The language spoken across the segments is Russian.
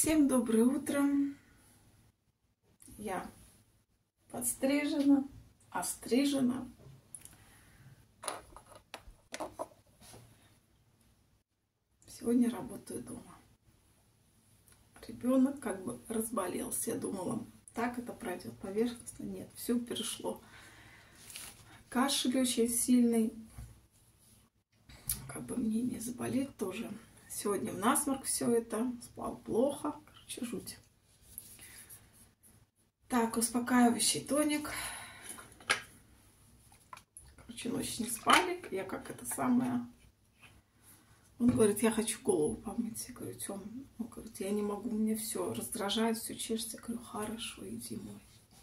Всем доброе утро. Я подстрижена, острижена. Сегодня работаю дома. Ребенок как бы разболелся. Я думала, так это пройдет поверхностно. Нет, все перешло. Кашель очень сильный. Как бы мне не заболеть тоже. Сегодня в насморк все это. Спал плохо. Короче, жуть. Так, успокаивающий тоник. Короче, ночь не спали. Я как это самое... Он говорит, я хочу голову помыть. Я говорю, Тём, он говорит, я не могу, мне все раздражает, все чешется. Я говорю, хорошо, иди мой.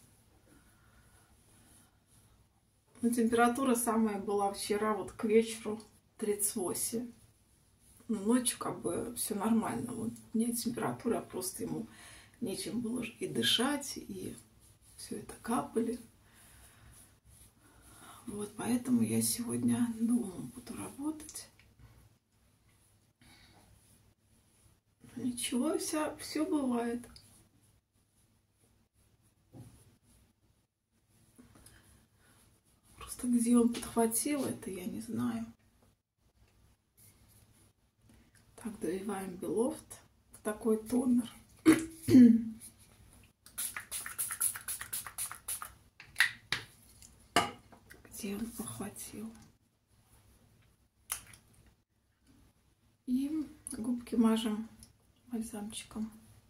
Но температура самая была вчера, вот к вечеру 38. Но ночью как бы все нормально. Вот нет температуры, а просто ему нечем было и дышать, и все это капали. Вот, поэтому я сегодня дома буду работать. Ничего, все бывает. Просто где он подхватил, это я не знаю. Так, довиваем Белофт. Такой тонер. Где он похватил. И губки мажем бальзамчиком.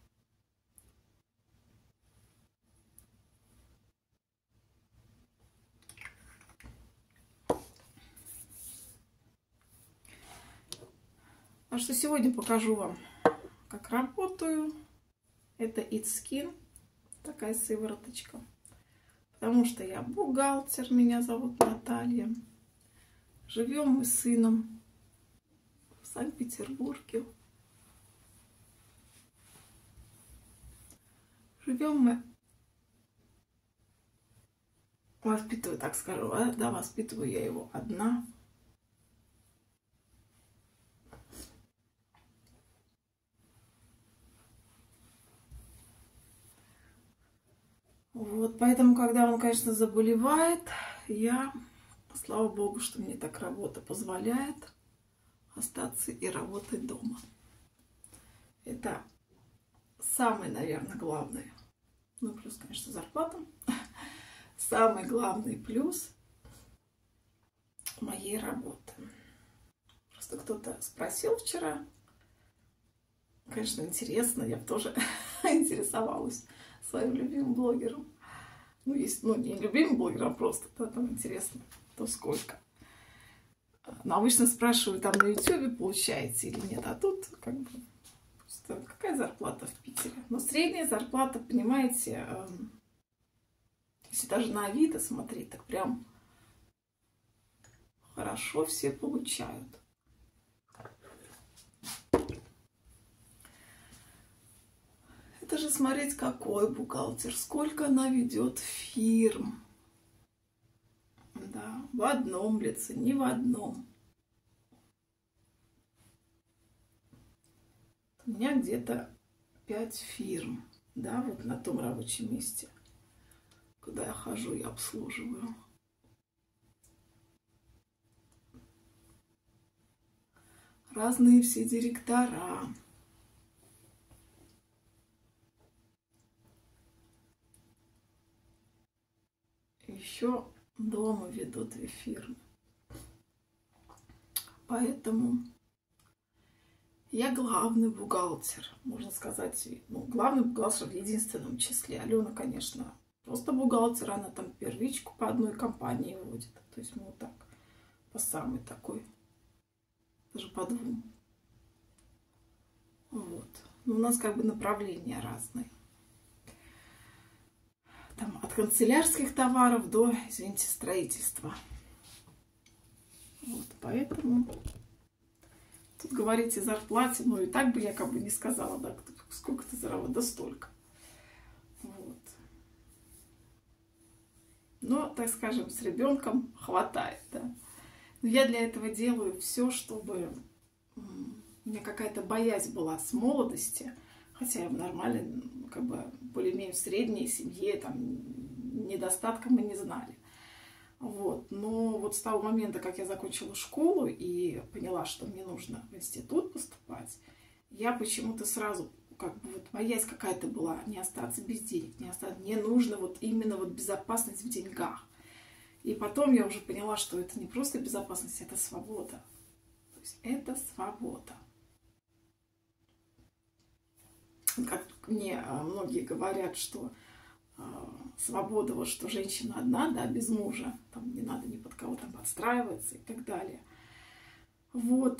А что сегодня покажу вам, как работаю. Это It's Skin, такая сывороточка. Потому что я бухгалтер, меня зовут Наталья. Живем мы с сыном в Санкт-Петербурге. Живем мы, воспитываю, так скажу, да, воспитываю я его одна. Вот, поэтому, когда он, конечно, заболевает, я, слава богу, что мне так работа позволяет остаться и работать дома. Это самое, наверное, главное. Ну, плюс, конечно, зарплата. Самый главный плюс моей работы. Просто кто-то спросил вчера. Конечно, интересно. Я бы тоже интересовалась своим любимым блогером. Ну, есть, ну, не любимым блогером, а просто, да, там интересно, то сколько. Но обычно спрашивают, там на YouTube получаете или нет, а тут как бы просто какая зарплата в Питере? Но средняя зарплата, понимаете, если даже на Авито смотреть, так прям хорошо все получают. Это же смотреть, какой бухгалтер, сколько она ведет фирм. Да, в одном лице, не в одном. У меня где-то 5 фирм, да, вот на том рабочем месте, куда я хожу и обслуживаю. Разные все директора. Еще дома веду 2 фирмы. Поэтому я главный бухгалтер, можно сказать. Ну, главный бухгалтер в единственном числе. Алена, конечно, просто бухгалтер. Она там первичку по одной компании водит. То есть мы вот так, по самой такой, даже по 2. Вот. Но у нас как бы направления разные. Там от канцелярских товаров до, извините, строительства. Вот, поэтому тут говорить о зарплате, ну и так бы я как бы не сказала, да, сколько ты заработал, да столько. Вот. Но, так скажем, с ребенком хватает, да. Но я для этого делаю все, чтобы у меня какая-то боязнь была с молодости, Хотя я в нормальной, как бы, более-менее в средней семье, там, недостатка мы не знали. Вот. Но вот с того момента, как я закончила школу и поняла, что мне нужно в институт поступать, я почему-то сразу, как бы, вот боязнь какая-то была, не остаться без денег, не остаться, мне нужно вот именно вот безопасность в деньгах. И потом я уже поняла, что это не просто безопасность, это свобода. То есть это свобода. Как мне многие говорят, что свобода, вот что женщина одна, да, без мужа, там не надо ни под кого там подстраиваться и так далее. Вот.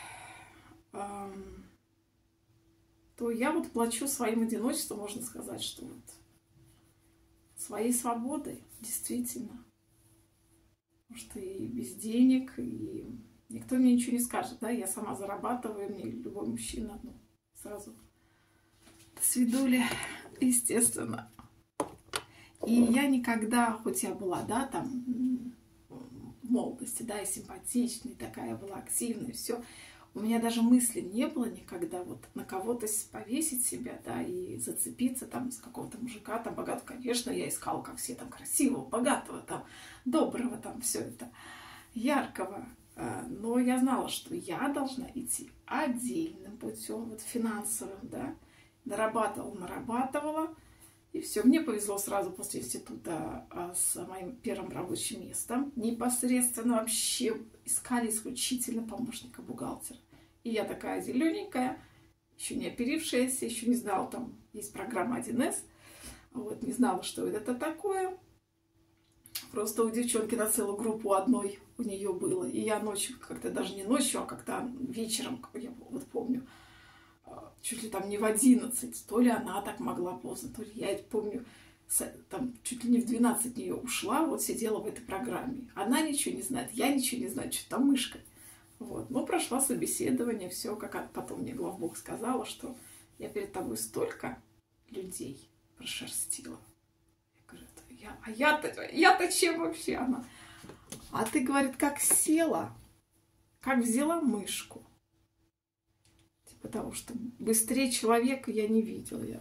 То я вот плачу своим одиночеством, можно сказать, что вот своей свободой, действительно. Потому что и без денег, и никто мне ничего не скажет, да, я сама зарабатываю, мне любой мужчина, ну, сразу свидули, естественно. И я никогда, хоть я была, да, там, в молодости, да, и симпатичной, такая была активная, все, у меня даже мысли не было никогда вот на кого-то повесить себя, да, и зацепиться там за какого-то мужика, там, богатого. Конечно, я искала, как все там, красивого, богатого, там, доброго, там, все это, яркого. Но я знала, что я должна идти отдельным путем, вот финансовым, да, нарабатывала. И все, мне повезло сразу после института с моим первым рабочим местом. Непосредственно вообще искали исключительно помощника бухгалтера. И я такая зелененькая, еще не оперившаяся, еще не знала, там есть программа 1С. Вот, не знала, что это такое. Просто у девчонки на целую группу одной у нее было. И я ночью, как-то даже не ночью, а как-то вечером, я вот помню, чуть ли там не в 11, то ли она так могла поздно, то ли я помню, там чуть ли не в 12 нее ушла, вот сидела в этой программе. Она ничего не знает, я ничего не знаю, что там мышкой. Вот. Ну, прошла собеседование, все, как потом мне главбух сказала, что я перед тобой столько людей прошерстила. Я говорю, я-то чем вообще она? А ты, говорит, как села, как взяла мышку. Потому что быстрее человека я не видела. Я,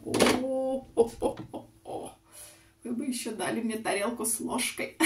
вы бы еще дали мне тарелку с ложкой.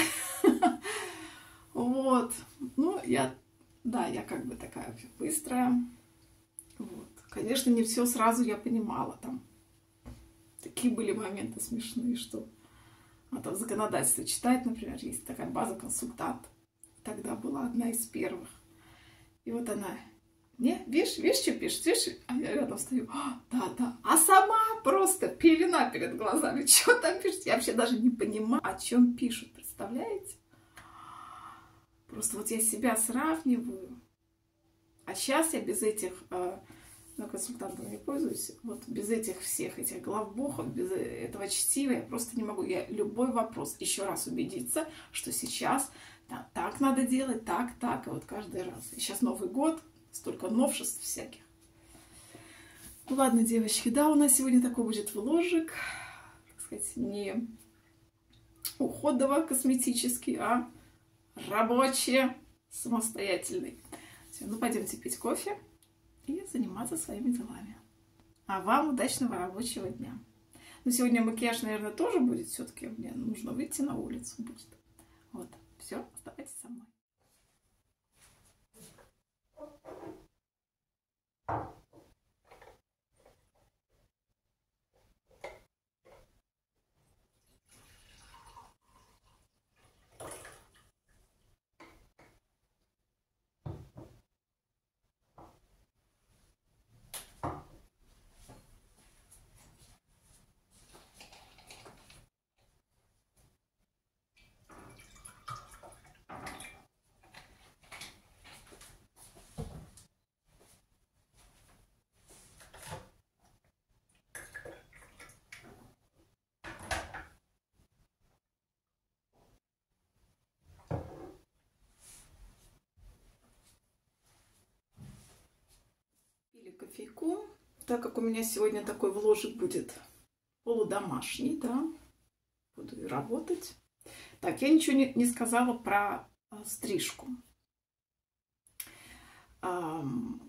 Вот. Ну, я как бы такая быстрая. Вот. Конечно, не все сразу я понимала. Там такие были моменты смешные, что там законодательство читает, например, есть такая база консультант. Тогда была одна из первых. И вот она... Не, видишь, что пишет, видишь? А я рядом стою, да. А сама просто пелена перед глазами. Что там пишет? Я вообще даже не понимаю, о чем пишут, представляете? Просто вот я себя сравниваю. А сейчас я без этих, консультантов не пользуюсь, вот без этих всех этих главбухов, без этого чтива я просто не могу. Я любой вопрос еще раз убедиться, что сейчас так надо делать, так, и вот каждый раз. И сейчас Новый год. Столько новшеств всяких. Ну ладно, девочки, да, у нас сегодня такой будет вложик, так сказать, не уходово-косметический, а рабочий, самостоятельный. Все, ну пойдемте пить кофе и заниматься своими делами. А вам удачного рабочего дня. Ну, сегодня макияж, наверное, тоже будет. Все-таки мне нужно выйти на улицу будет. Вот, все, оставайтесь со мной. Кофейку, так как у меня сегодня такой вложик будет полудомашний, да, буду и работать. Так, я ничего не сказала про стрижку.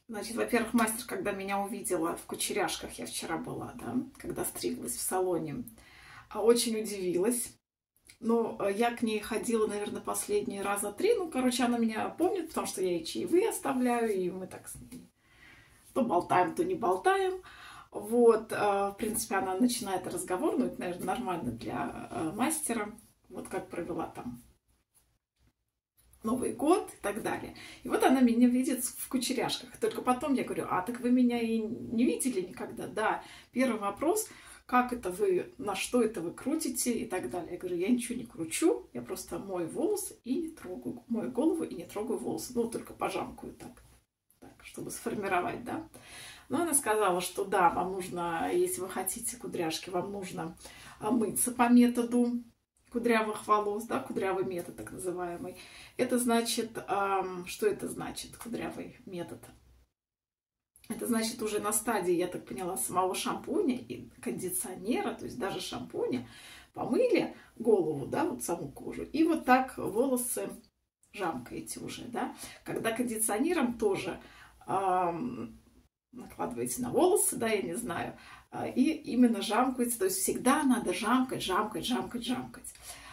Значит, во-первых, мастер, когда меня увидела в кучеряшках, я вчера была, да, когда стриглась в салоне, очень удивилась. Но я к ней ходила, наверное, последние раза 3. Ну, короче, она меня помнит, потому что я ей чаевые оставляю, и мы так с ней то болтаем, то не болтаем. Вот, в принципе, она начинает разговор, ну, это, наверное, нормально для мастера. Вот как провела там Новый год и так далее. И вот она меня видит в кучеряшках. Только потом я говорю, так вы меня и не видели никогда? Да, первый вопрос, как это вы, на что это вы крутите и так далее. Я говорю, я ничего не кручу, я просто мою волосы и не трогаю, мою голову и не трогаю волосы. Ну, только пожамкаю так, чтобы сформировать, да. Но она сказала, что да, вам нужно, если вы хотите кудряшки, вам нужно мыться по методу кудрявых волос, да, кудрявый метод так называемый. Это значит, что это значит, кудрявый метод? Это значит уже на стадии, я так поняла, самого шампуня и кондиционера, то есть даже шампуня, помыли голову, да, вот саму кожу, и вот так волосы жамкаете уже, да. Когда кондиционером тоже накладываете на волосы, да, я не знаю, и именно жамкаете, то есть всегда надо жамкать, жамкать, жамкать, жамкать.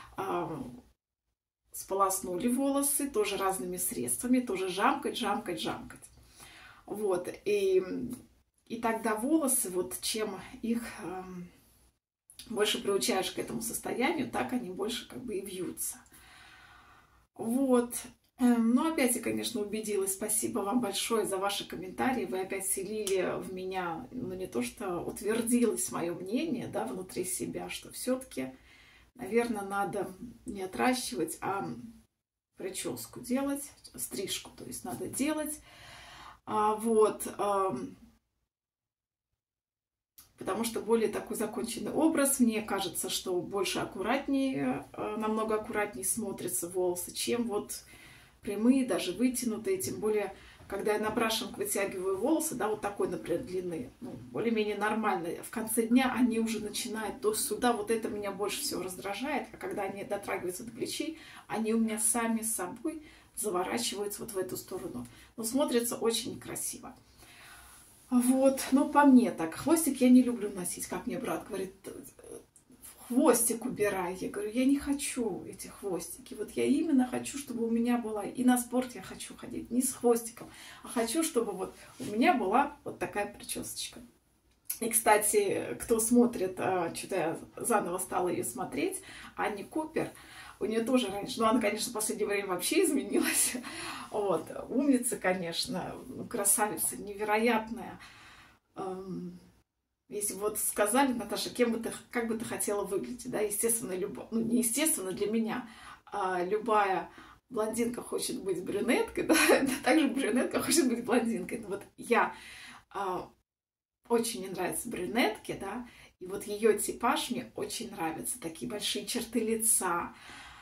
Сполоснули волосы тоже разными средствами, тоже жамкать, жамкать, жамкать. Вот, и тогда волосы, вот чем их больше приучаешь к этому состоянию, так они больше как бы и вьются. Вот. Ну, опять я, конечно, убедилась. Спасибо вам большое за ваши комментарии. Вы опять вселили в меня, ну, не то что утвердилось мое мнение, да, внутри себя, что все-таки, наверное, надо не отращивать, а прическу делать, стрижку, то есть надо делать. Вот. Потому что более такой законченный образ, мне кажется, что больше аккуратнее, намного аккуратнее смотрятся волосы, чем вот прямые, даже вытянутые, тем более, когда я на брашинг вытягиваю волосы, да, вот такой, например, длины, ну, более-менее нормально, в конце дня они уже начинают то сюда, вот это меня больше всего раздражает, а когда они дотрагиваются до плечей, они у меня сами собой заворачиваются вот в эту сторону. Но смотрятся очень некрасиво. Вот, ну, по мне так. Хвостик я не люблю носить, как мне брат говорит, хвостик убирай. Я говорю, я не хочу эти хвостики. Вот я именно хочу, чтобы у меня была, и на спорт я хочу ходить, не с хвостиком, а хочу, чтобы вот у меня была вот такая причесочка. И, кстати, кто смотрит, что-то я заново стала ее смотреть, Анни Купер, у нее тоже раньше, ну, она, конечно, в последнее время вообще изменилась. Вот, умница, конечно, красавица, невероятная. Если вот сказали, Наташа, как бы ты хотела выглядеть, да, естественно, ну, не естественно для меня, любая блондинка хочет быть брюнеткой, да, также брюнетка хочет быть блондинкой. Но вот я очень мне нравятся брюнетки, да, и вот ее типаж мне очень нравится, такие большие черты лица.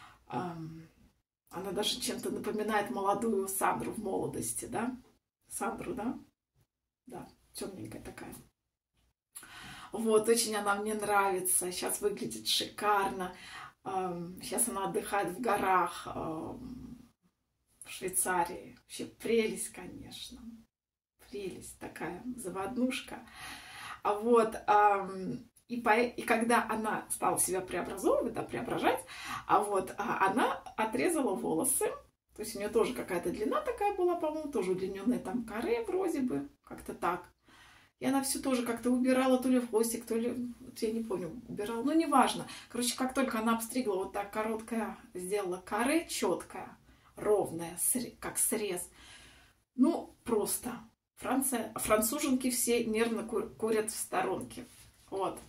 Она даже чем-то напоминает молодую Сандру в молодости, да? Сандру, да? Да, темненькая такая. Вот, очень она мне нравится. Сейчас выглядит шикарно. Сейчас она отдыхает в горах в Швейцарии. Вообще прелесть, конечно. Прелесть такая, заводнушка. Вот, и когда она стала себя преобразовывать, да, преображать, она отрезала волосы. То есть у нее тоже какая-то длина такая была, по-моему, тоже удлиненная там каре вроде бы, как-то так. И она все тоже как-то убирала, то ли в хвостик, то ли, я не помню, убирала, ну, неважно. Короче, как только она обстригла вот так короткая, сделала каре четкая, ровная, как срез, ну, просто. Француженки все нервно курят в сторонке. Вот.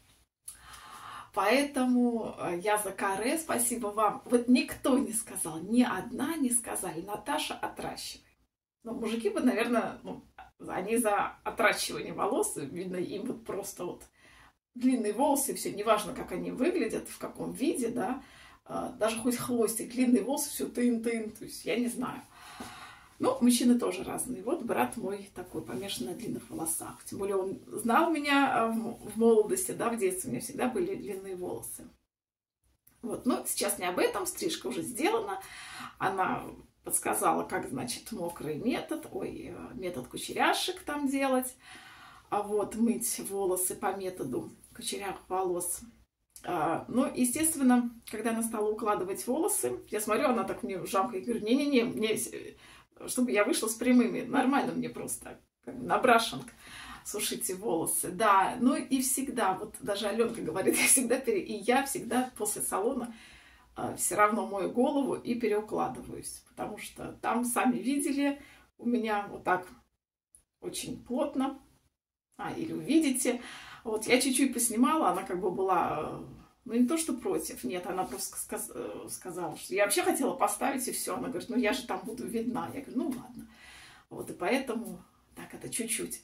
Поэтому я за каре, спасибо вам. Вот никто не сказал, ни одна не сказали, Наташа, отращивай. Ну, мужики бы, наверное, ну, они за отращивание волос, видно, им вот просто вот длинные волосы, все, неважно, как они выглядят, в каком виде, да, даже хоть хвостик, длинные волосы, все тын-тын, то есть я не знаю. Ну, мужчины тоже разные. Вот брат мой такой помешан на длинных волосах. Тем более он знал меня в молодости, да, в детстве. У меня всегда были длинные волосы. Вот, но сейчас не об этом. Стрижка уже сделана. Она подсказала, как, значит, мокрый метод, метод кучеряшек там делать. А вот мыть волосы по методу кучерявых волос. Ну, естественно, когда она стала укладывать волосы, я смотрю, она так мне жамкает, говорю, не-не-не, мне, чтобы я вышла с прямыми, нормально мне просто, на брашинг сушите волосы. Да, ну и всегда, вот даже Аленка говорит, я всегда после салона все равно мою голову и переукладываюсь, потому что там, сами видели, у меня вот так очень плотно, или увидите. Вот я чуть-чуть поснимала, она как бы была, ну не то что против, нет, она просто сказала, что я вообще хотела поставить и все. Она говорит, ну я же там буду видна. Я говорю, ну ладно. Вот и поэтому так это чуть-чуть.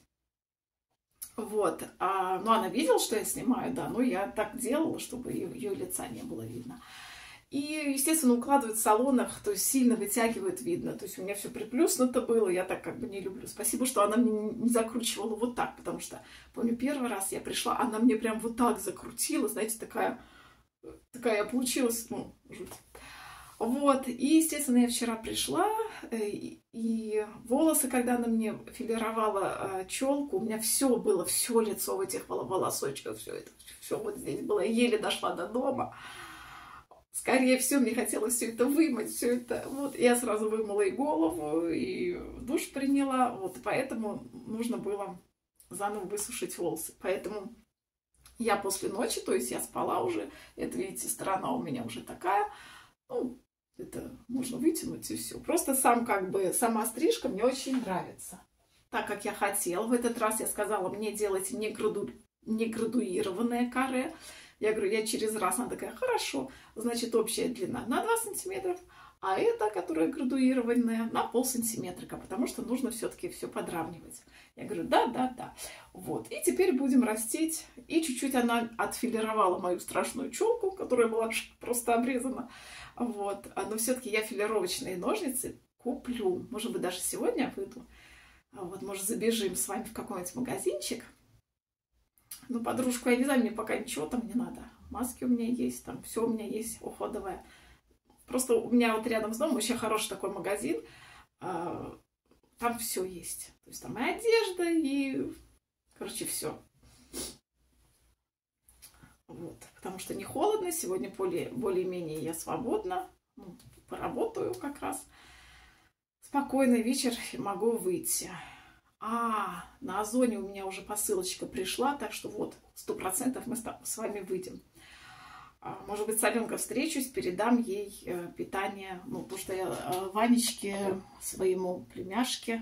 Вот, ну она видела, что я снимаю, да, но я так делала, чтобы ее лица не было видно. И, естественно, укладывают в салонах, то есть сильно вытягивают, видно. То есть у меня все приплюснуто было, я так как бы не люблю. Спасибо, что она мне не закручивала вот так, потому что, помню, первый раз я пришла, она мне прям вот так закрутила, знаете, такая я получилась, ну, жуть. Вот, и, естественно, я вчера пришла, и волосы, когда она мне филировала челку, у меня все было, все лицо в этих волосочках, все вот здесь было, я еле дошла до дома. Скорее всего, мне хотелось все это вымыть, все это. Вот, я сразу вымыла и голову, и душ приняла. Вот, поэтому нужно было заново высушить волосы. Поэтому я после ночи, то есть я спала уже. Это, видите, сторона у меня уже такая. Ну, это можно вытянуть и все. Просто сама стрижка мне очень нравится. Так как я хотела. В этот раз я сказала, мне делайте не градуированное каре. Я говорю, я через раз. Она такая, хорошо. Значит, общая длина на 2 сантиметра, а эта, которая градуированная, на полсантиметра, потому что нужно все-таки все подравнивать. Я говорю, да. Вот. И теперь будем растить. И чуть-чуть она отфилировала мою страшную челку, которая была просто обрезана. Вот. Но все-таки я филировочные ножницы куплю. Может быть, даже сегодня выйду. Вот, может, забежим с вами в какой-нибудь магазинчик. Ну, подружку, я не знаю, мне пока ничего там не надо. Маски у меня есть, там все у меня есть уходовое. Просто у меня вот рядом с домом очень хороший такой магазин. Там все есть. То есть там и одежда, и, короче, все. Вот. Потому что не холодно. Сегодня более-менее я свободна. Ну, поработаю как раз. Спокойный вечер, могу выйти. На Озоне у меня уже посылочка пришла, так что вот, 100% мы с вами выйдем. Может быть, с Аленкой встречусь, передам ей питание. Ну, потому что я Ванечке, своему племяшке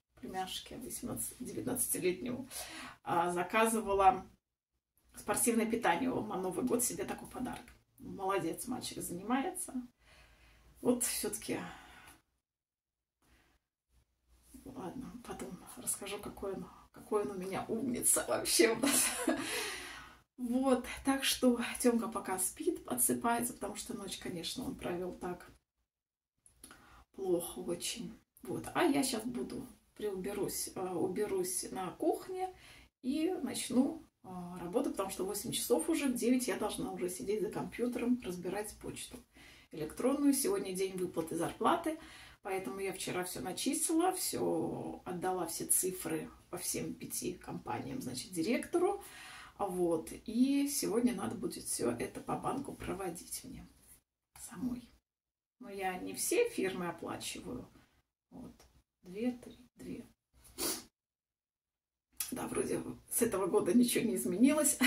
19-летнему, заказывала спортивное питание. Он на Новый год себе такой подарок. Молодец, мальчик занимается. Вот все-таки... Ладно, потом расскажу, какой он у меня умница вообще. Вот, так что Тёмка пока спит, отсыпается, потому что ночь, конечно, он провел так плохо очень. Вот, а я сейчас уберусь на кухне и начну работу, потому что 8 часов уже, в 9 я должна уже сидеть за компьютером, разбирать почту электронную. Сегодня день выплаты зарплаты. Поэтому я вчера все начислила, все отдала, все цифры по всем 5 компаниям, значит, директору. Вот. И сегодня надо будет все это по банку проводить мне самой. Но я не все фирмы оплачиваю. Вот. 2. Да, вроде с этого года ничего не изменилось.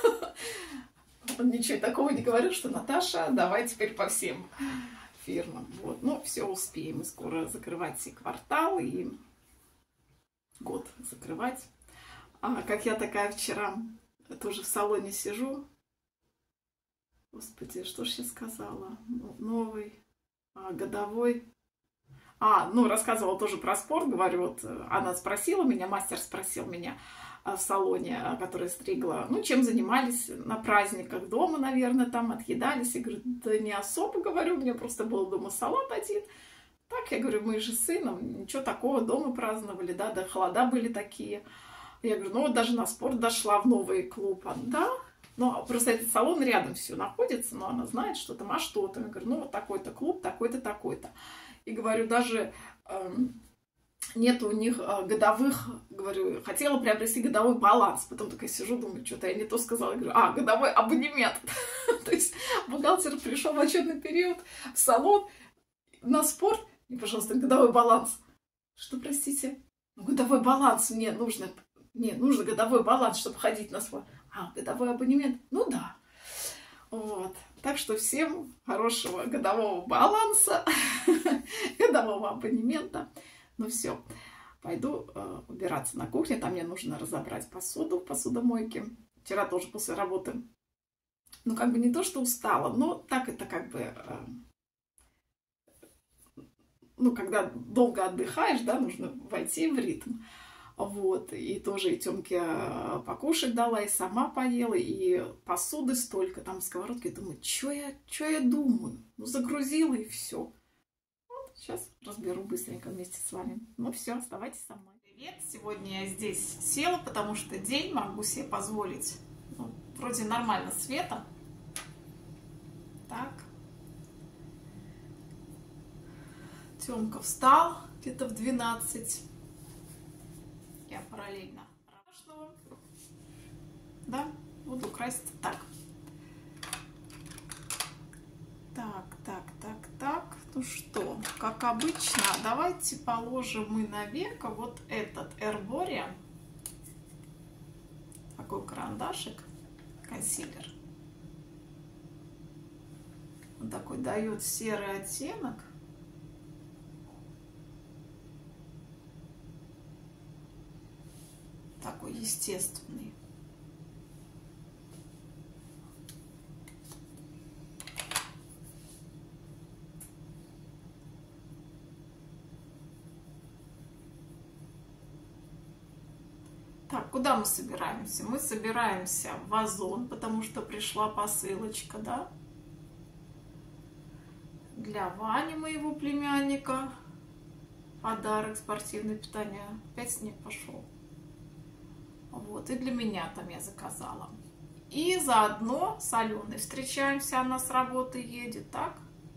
Он ничего такого не говорил, что Наташа, давай теперь по всем фирмам. Вот. Ну, все успеем. И скоро закрывать и квартал, и год закрывать. Как я такая вчера тоже в салоне сижу. Господи, что ж я сказала? Новый, годовой. Рассказывала тоже про спорт. Говорю, вот она спросила меня, мастер спросил меня в салоне, которая стригла, чем занимались на праздниках дома, наверное, там отъедались. И говорю, да не особо, говорю, у меня просто был дома салат один. Так, я говорю, мы же с сыном, ничего такого, дома праздновали, да холода были такие. Я говорю, вот даже на спорт дошла в новый клуб. Да, но просто этот салон рядом все находится, но она знает, что там, что там. Я говорю, вот такой-то клуб, такой-то, такой-то. И говорю, даже нет у них годовых, говорю, хотела приобрести годовой баланс. Потом такая сижу, думаю, что-то я не то сказала. Я говорю, годовой абонемент. То есть бухгалтер пришел в отчетный период в салон на спорт, и, пожалуйста, годовой баланс. Что, простите? Годовой баланс мне нужно. Нет, нужно годовой баланс, чтобы ходить на спорт. Годовой абонемент? Ну да. Вот. Так что всем хорошего годового баланса, годового абонемента. Ну все, пойду убираться на кухне. Там мне нужно разобрать посуду в посудомойке. Вчера тоже после работы. Ну, как бы не то, что устала, но так это как бы... Ну, когда долго отдыхаешь, да, нужно войти в ритм. Вот, и тоже и Тёмке покушать дала, и сама поела, и посуды столько, там сковородки. Думаю, что я думаю? Ну, загрузила, и все. Вот, сейчас разберу быстренько вместе с вами. Ну, все, оставайтесь со мной. Привет, сегодня я здесь села, потому что день могу себе позволить. Ну, вроде нормально света. Так. Тёмка встал где-то в 12. Я параллельно работаю. Да, буду краситься так. Так. Ну что, как обычно, давайте положим мы на веко вот этот Herborian. Такой карандашик, консилер. Он такой дает серый оттенок. Такой естественный. Так, куда мы собираемся? Мы собираемся в Озон, потому что пришла посылочка, да? Для Вани, моего племянника. Подарок, спортивное питание. Опять снег пошел. Вот, и для меня там я заказала. И заодно с Аленой встречаемся, она с работы едет, так?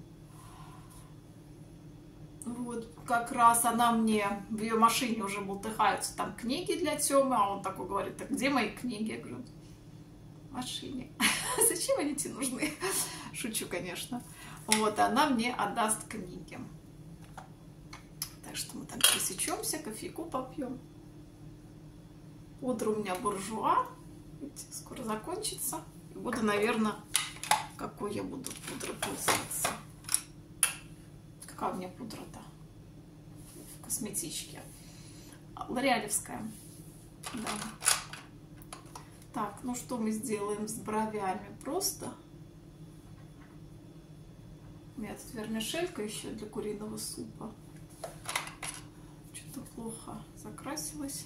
Вот, как раз она мне, в ее машине уже болтыхаются там книги для Тёмы, а он такой говорит, так где мои книги? Я говорю, в машине. Зачем они тебе нужны? Шучу, конечно. Вот, она мне отдаст книги. Так что мы там пересечемся, кофейку попьем. Пудра у меня буржуа. Скоро закончится. И буду, наверное, какой я буду пудрой пользоваться. Какая у меня пудра-то? В косметичке. Лореалевская. Да. Так, ну что мы сделаем с бровями? Просто. У меня тут вермишелька еще для куриного супа. Что-то плохо закрасилась.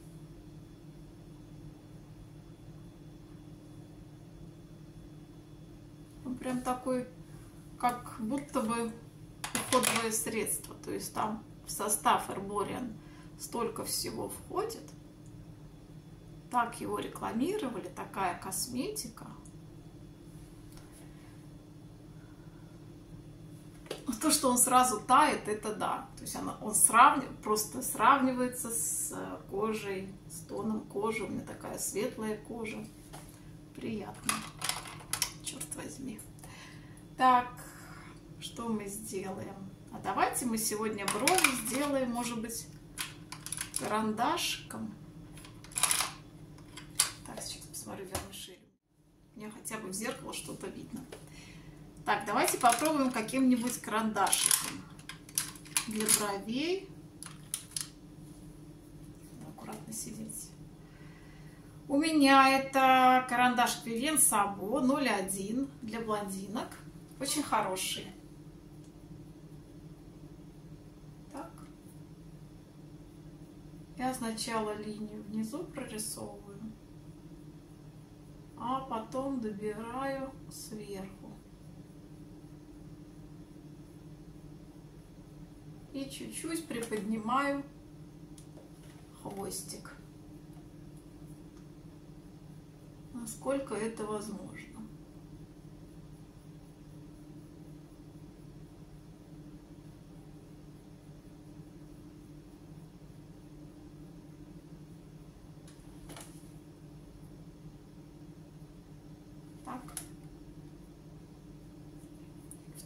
Он прям такой, как будто бы уходовое средство. То есть там в состав Herborian столько всего входит. Так его рекламировали, такая косметика. То, что он сразу тает, это да. То есть он просто сравнивается с кожей, с тоном кожи. У меня такая светлая кожа. Приятно. Черт возьми. Так, что мы сделаем? А давайте мы сегодня брови сделаем, может быть, карандашиком. Так, сейчас посмотрю вермишель. Мне хотя бы в зеркало что-то видно. Так, давайте попробуем каким-нибудь карандашиком для бровей. Аккуратно сидеть. У меня это карандаш Vivien Sabo 01 для блондинок. Очень хороший. Так. Я сначала линию внизу прорисовываю, а потом добираю сверху. И чуть-чуть приподнимаю хвостик, насколько это возможно.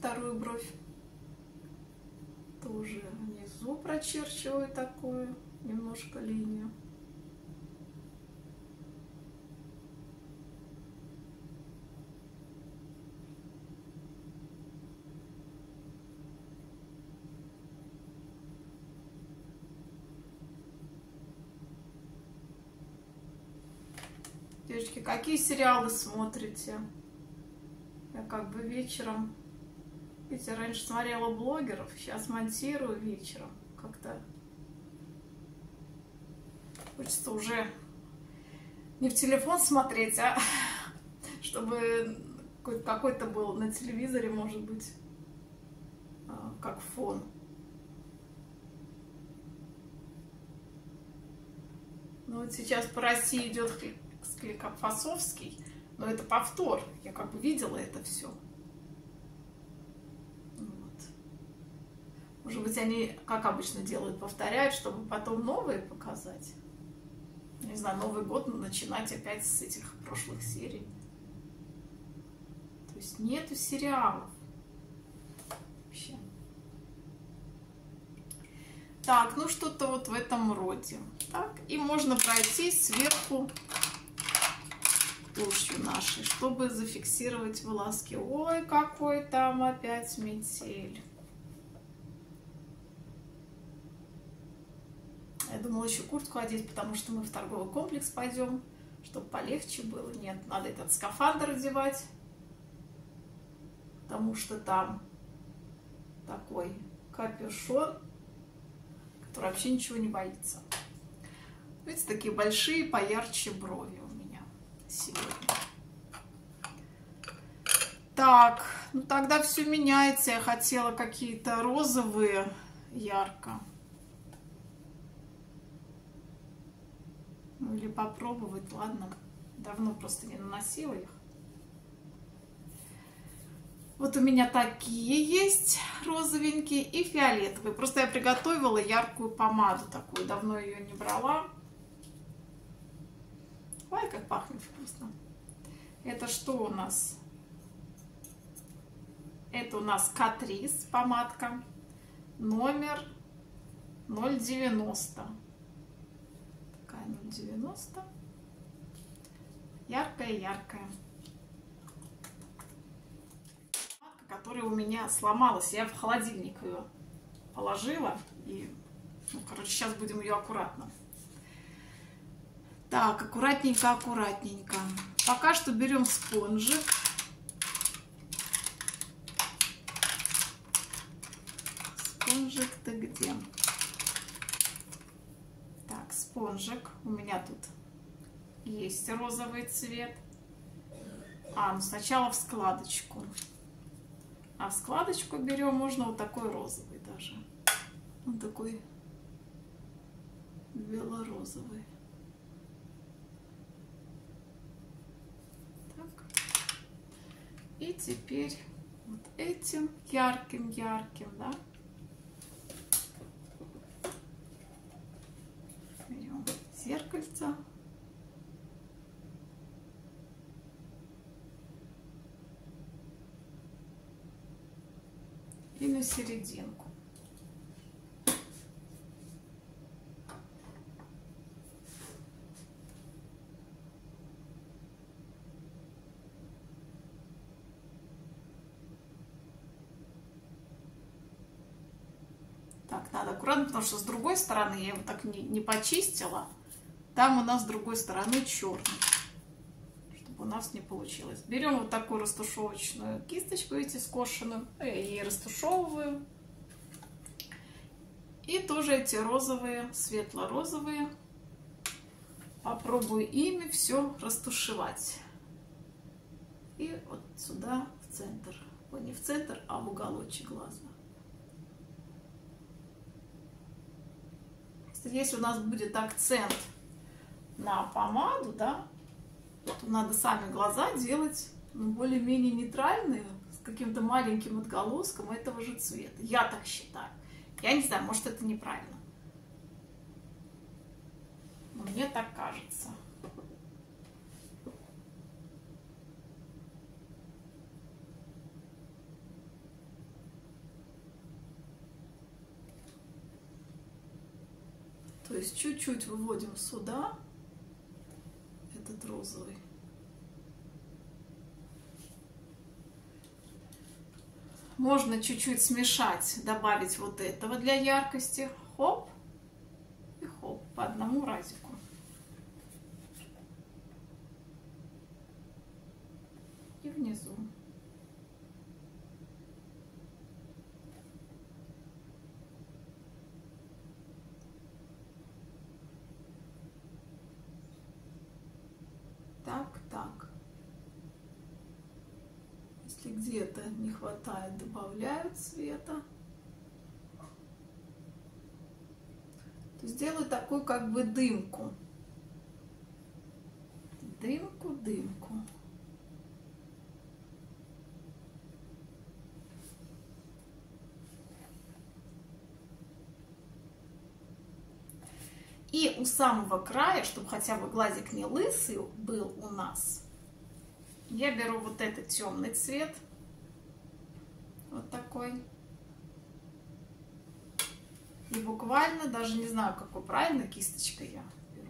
вторую бровь. Тоже внизу прочерчиваю такую немножко линию. Девочки, какие сериалы смотрите? Я как бы вечером, видите, раньше смотрела блогеров, сейчас монтирую вечером. Как-то хочется уже не в телефон смотреть, а чтобы какой-то был на телевизоре, может быть, как фон. Ну вот сейчас по России идет Склифосовский, но это повтор. Я как бы видела это все. Вот. Может быть, они, как обычно делают, повторяют, чтобы потом новые показать. Не знаю, Новый год начинать опять с этих прошлых серий. То есть нету сериалов. Вообще. Так, ну что-то вот в этом роде. Так, и можно пройти сверху тушью нашей, чтобы зафиксировать волоски. Ой, какой там опять метель. Я думала еще куртку одеть, потому что мы в торговый комплекс пойдем, чтобы полегче было. Нет, надо этот скафандр одевать, потому что там такой капюшон, который вообще ничего не боится. Видите, такие большие, поярче брови у меня сегодня. Так, ну тогда все меняется. Я хотела какие-то розовые ярко. Ну или попробовать, ладно. Давно просто не наносила их. Вот у меня такие есть розовенькие и фиолетовые. Просто я приготовила яркую помаду такую. Давно ее не брала. Ой, как пахнет вкусно. Это что у нас? Это у нас Catrice помадка. Номер 090. Такая 090. Яркая-яркая. Которая у меня сломалась. Я в холодильник ее положила. И, ну, короче, сейчас будем ее аккуратно. Так, аккуратненько, аккуратненько. Пока что берем спонжик. Спонжик-то где? Так, спонжик. У меня тут есть розовый цвет. Ну сначала в складочку. А в складочку берем, можно вот такой розовый даже. Вот такой бело-розовый. Так. И теперь вот этим ярким-ярким, да. Берем зеркальце. И на серединку. Так, надо аккуратно, потому что с другой стороны я его так не почистила. Там у нас с другой стороны черный. Чтобы у нас не получилось. Берем вот такую растушевочную кисточку, видите, скошенную. Я ей растушевываю. И тоже эти розовые, светло-розовые. Попробую ими все растушевать. И вот сюда, в центр. Ой, не в центр, а в уголочек глаза. Если у нас будет акцент на помаду, да, то надо сами глаза делать, ну, более-менее нейтральные, с каким-то маленьким отголоском этого же цвета. Я так считаю. Я не знаю, может, это неправильно. Но мне так кажется. То есть чуть-чуть выводим сюда этот розовый. Можно чуть-чуть смешать, добавить вот этого для яркости. Хоп и хоп, по одному разику. И внизу. Так. Если где-то не хватает, добавляю цвета. То сделаю такую как бы дымку. Дымку. И у самого края, чтобы хотя бы глазик не лысый был у нас, я беру вот этот темный цвет. Вот такой. И буквально, даже не знаю, какой правильно, кисточкой я беру.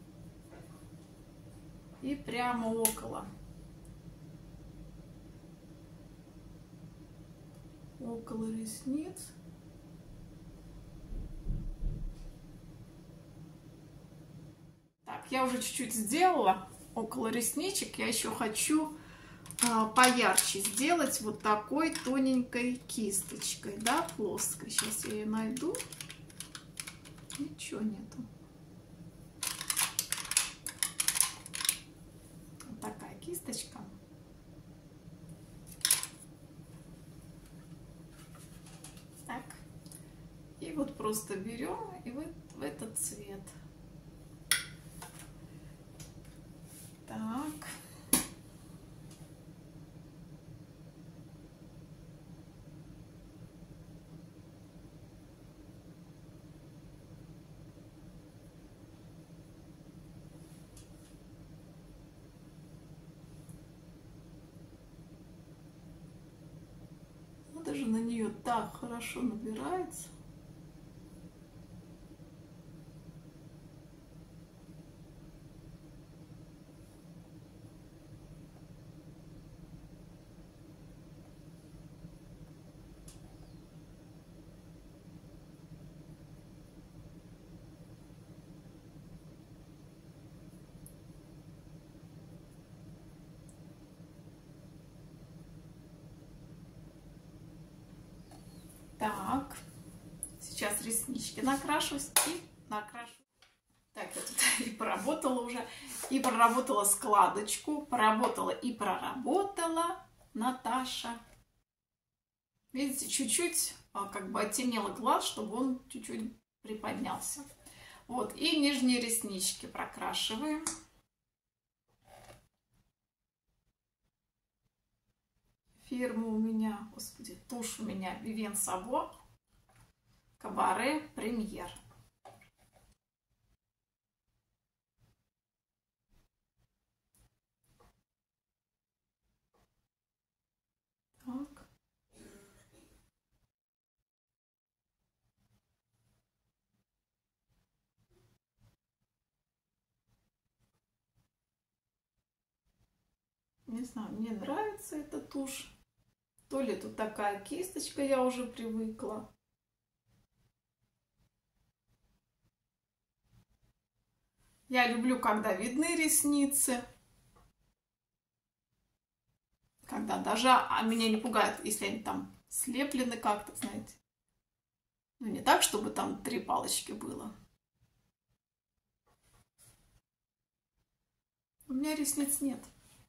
И прямо около ресниц. Так, я уже чуть-чуть сделала около ресничек. Я еще хочу поярче сделать вот такой тоненькой кисточкой, да, плоской. Сейчас я ее найду. Ничего нету. Вот такая кисточка. Так. И вот просто берем и вот в этот цвет. Так. Ну, даже на нее так хорошо набирается. Так, сейчас реснички накрашусь и накрашу. Так, я тут и поработала уже, и проработала складочку, поработала и проработала Наташа. Видите, чуть-чуть как бы оттенила глаз, чтобы он чуть-чуть приподнялся. Вот, и нижние реснички прокрашиваем. Фирма у меня, господи, тушь у меня Vivien Sabo Кабаре Премьер. Так. Не знаю, мне нравится эта тушь. То ли тут такая кисточка, я уже привыкла. Я люблю, когда видны ресницы. Когда даже, меня не пугает, если они там слеплены как-то, знаете. Ну, не так, чтобы там 3 палочки было. У меня ресниц нет.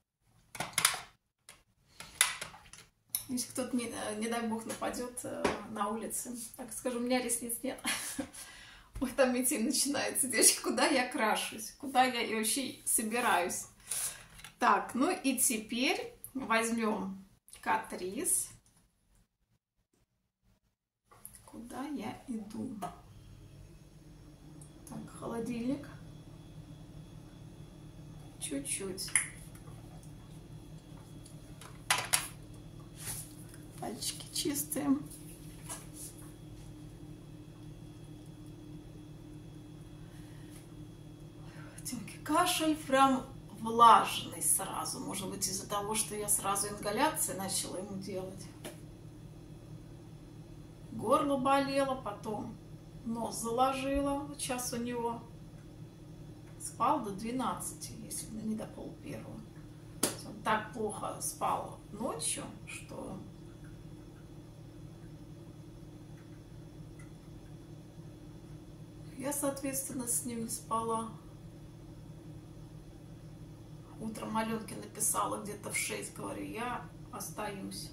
Если кто-то, не дай бог, нападет на улице, так скажу, у меня ресниц нет. Ой, там метель начинается. Девочки, куда я крашусь? Куда я вообще собираюсь? Так, ну и теперь возьмем Catrice. Куда я иду? Так, холодильник. Чуть-чуть. Пальчики чистые. кашель прям влажный сразу. Может быть, из-за того, что я сразу ингаляции начала ему делать. Горло болело, потом нос заложила. Вот сейчас у него спал до 12, если не до пол-первого. Он так плохо спал ночью, что я, соответственно, с ним не спала. Утром Аленке написала где-то в 6, говорю, я остаюсь.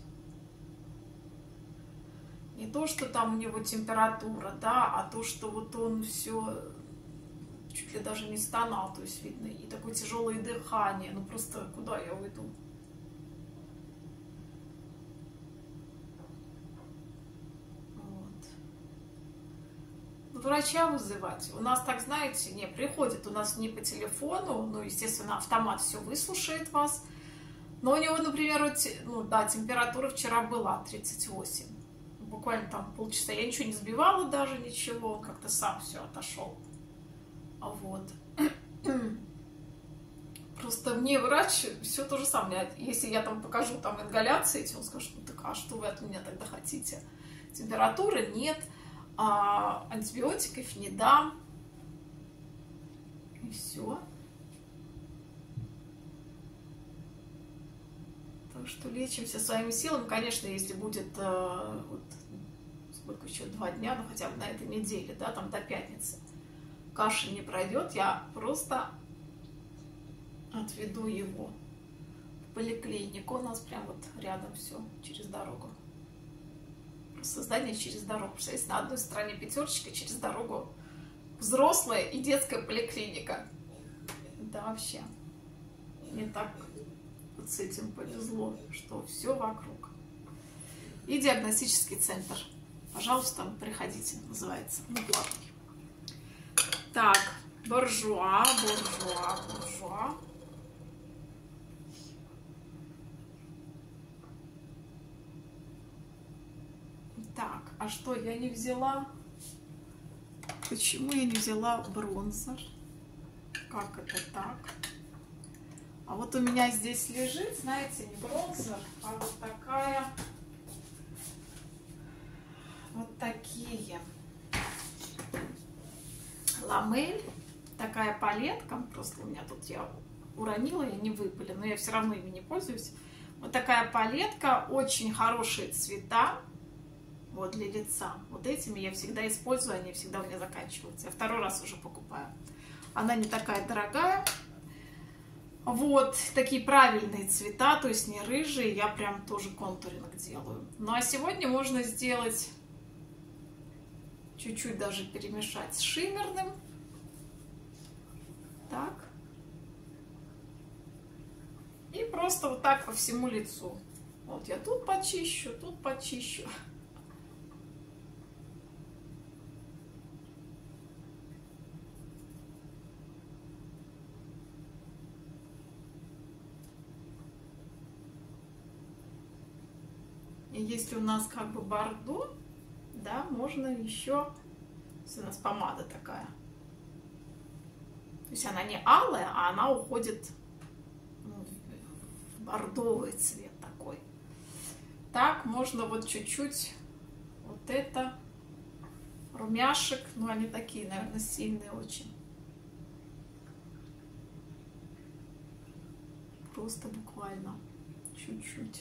Не то, что там у него температура, да, а то, что вот он все чуть ли даже не стонал, то есть видно, и такое тяжелое дыхание, ну просто куда я уйду? Вот. Ну, врача вызывать. У нас так, знаете, не приходит, у нас не по телефону, ну, естественно, автомат все выслушает вас, но у него, например, вот, ну да, температура вчера была 38. Буквально там полчаса. Я ничего не сбивала даже, ничего. Он как-то сам все отошел. Вот. Просто мне врач все то же самое. Если я там покажу там ингаляции эти, он скажет, ну так а что вы от меня тогда хотите? Температуры нет, антибиотиков не дам. И все. Так что лечимся своими силами. Конечно, если будет вот, сколько еще, 2 дня, ну хотя бы на этой неделе, да, там до пятницы, кашель не пройдет, я просто отведу его в поликлинику. У нас прям вот рядом все, через дорогу. Просто здание через дорогу. Представляете, на одной стороне пятерочка, через дорогу взрослая и детская поликлиника. Да, вообще. Мне так вот с этим повезло, что все вокруг. И диагностический центр. Пожалуйста, приходите, называется. Ну, платный. Так, буржуа. Так, а что я не взяла? Почему я не взяла бронзер? Как это так? А вот у меня здесь лежит, знаете, не бронзер, а вот такая, вот такие ламель, такая палетка, просто у меня тут я уронила, и они выпали, но я все равно ими не пользуюсь. Вот такая палетка, очень хорошие цвета, вот для лица. Вот этими я всегда использую, они всегда у меня заканчиваются. Я 2-й раз уже покупаю. Она не такая дорогая. Вот, такие правильные цвета, то есть не рыжие, я прям тоже контуринг делаю. Ну а сегодня можно сделать, чуть-чуть даже перемешать с шиммерным. Так. И просто вот так по всему лицу. Вот я тут почищу, тут почищу. И если у нас как бы бордо, да, можно еще, если у нас помада такая, то есть она не алая, а она уходит, ну, в бордовый цвет такой. Так, можно вот чуть-чуть вот это, румяшек, ну они такие, наверное, сильные очень. Просто буквально чуть-чуть.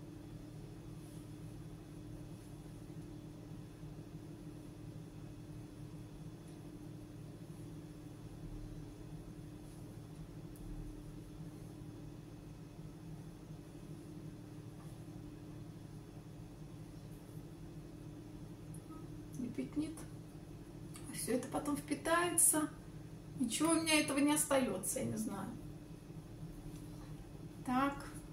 Пятнит. Все это потом впитается. Ничего у меня этого не остается, я не знаю. Так.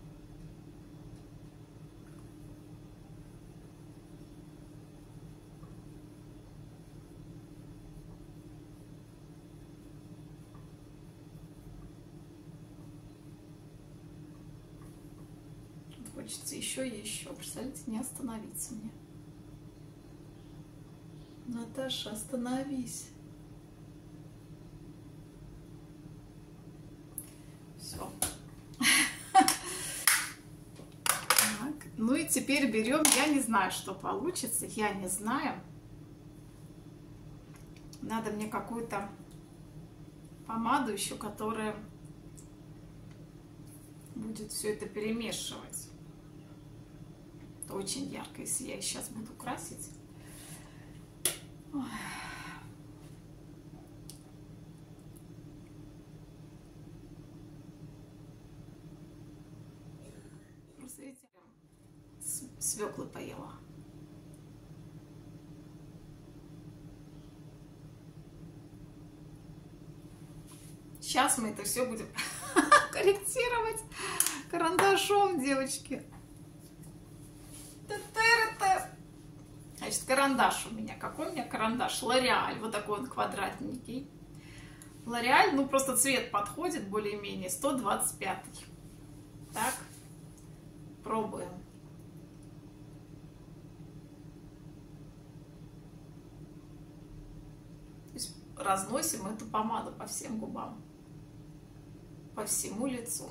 Хочется еще и еще. Представляете, не остановиться мне. Наташа, остановись. Все. Ну и теперь берем, я не знаю, что получится, я не знаю. Надо мне какую-то помаду еще, которая будет все это перемешивать. Это очень ярко, если я сейчас буду красить. Ой. Просто видите, свеклы поела. Сейчас мы это все будем корректировать карандашом, девочки. Значит, карандаш у меня. Какой у меня карандаш? Лореаль. Вот такой он квадратненький. Лореаль, ну просто цвет подходит более-менее. 125. Так. Пробуем. То есть разносим эту помаду по всем губам. По всему лицу.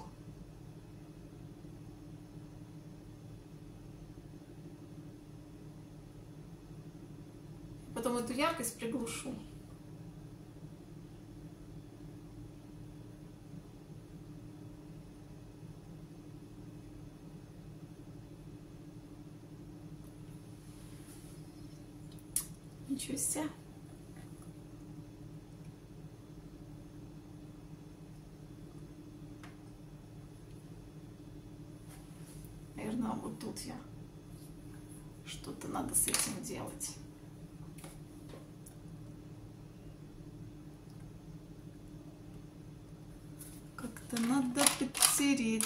Потом эту яркость приглушу. Ничего себе. Наверное, вот тут я что-то надо с этим делать. Как-то надо подтереть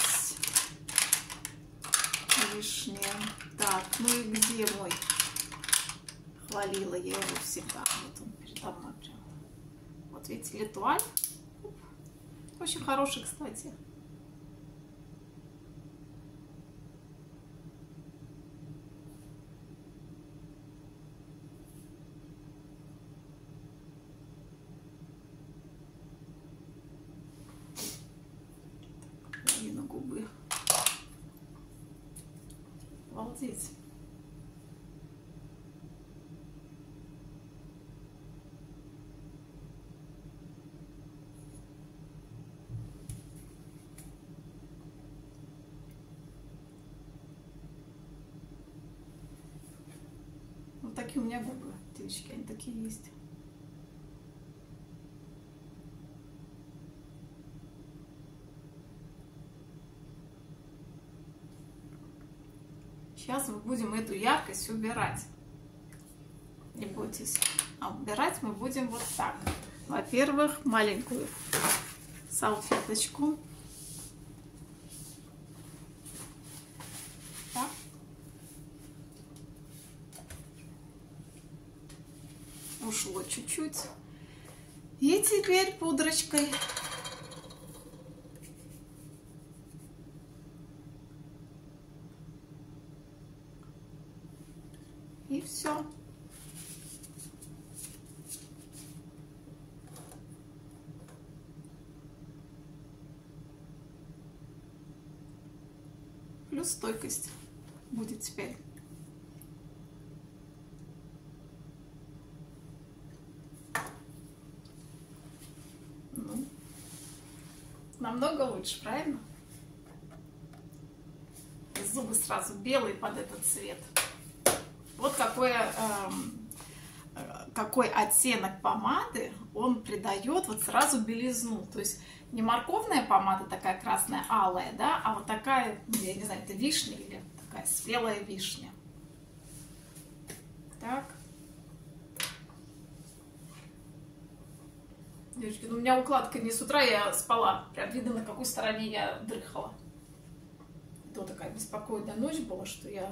лишнее. Так, ну и где мой? Хвалила я его всегда. Вот он передо мной прям. Вот видите, Летуаль. Очень хороший, кстати. Половина губы. Обалдеть. Вот такие у меня губы, девочки, они такие есть. Сейчас мы будем эту яркость убирать. Не бойтесь. А убирать мы будем вот так. Во-первых, маленькую салфеточку. Так. Ушло чуть-чуть. И теперь пудрочкой. И все. Плюс стойкость будет теперь. Ну, намного лучше, правильно? И зубы сразу белые под этот цвет. Вот какой оттенок помады он придает вот сразу белизну. То есть не морковная помада такая красная, алая, да, а вот такая, я не знаю, это вишня или такая спелая вишня. Так. Девочки, ну у меня укладка не с утра, я спала. Прям видно, на какой стороне я дрыхала. То такая беспокойная ночь была, что я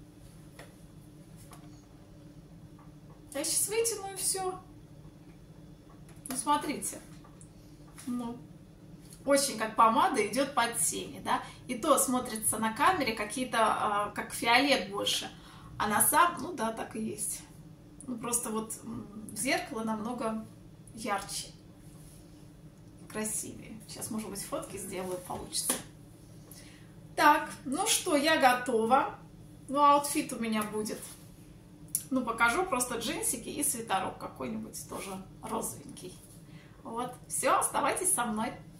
сейчас вытяну и все. Ну, смотрите. Ну, очень как помада идет под тени, да. И то смотрится на камере какие-то, как фиолет больше. А на самом, ну да, так и есть. Ну, просто вот в зеркало намного ярче. красивее. Сейчас, может быть, фотки сделаю, получится. Так, ну что, я готова. Ну, аутфит у меня будет. Ну, покажу просто джинсики и свитерок какой-нибудь тоже розовенький. Вот, все, оставайтесь со мной.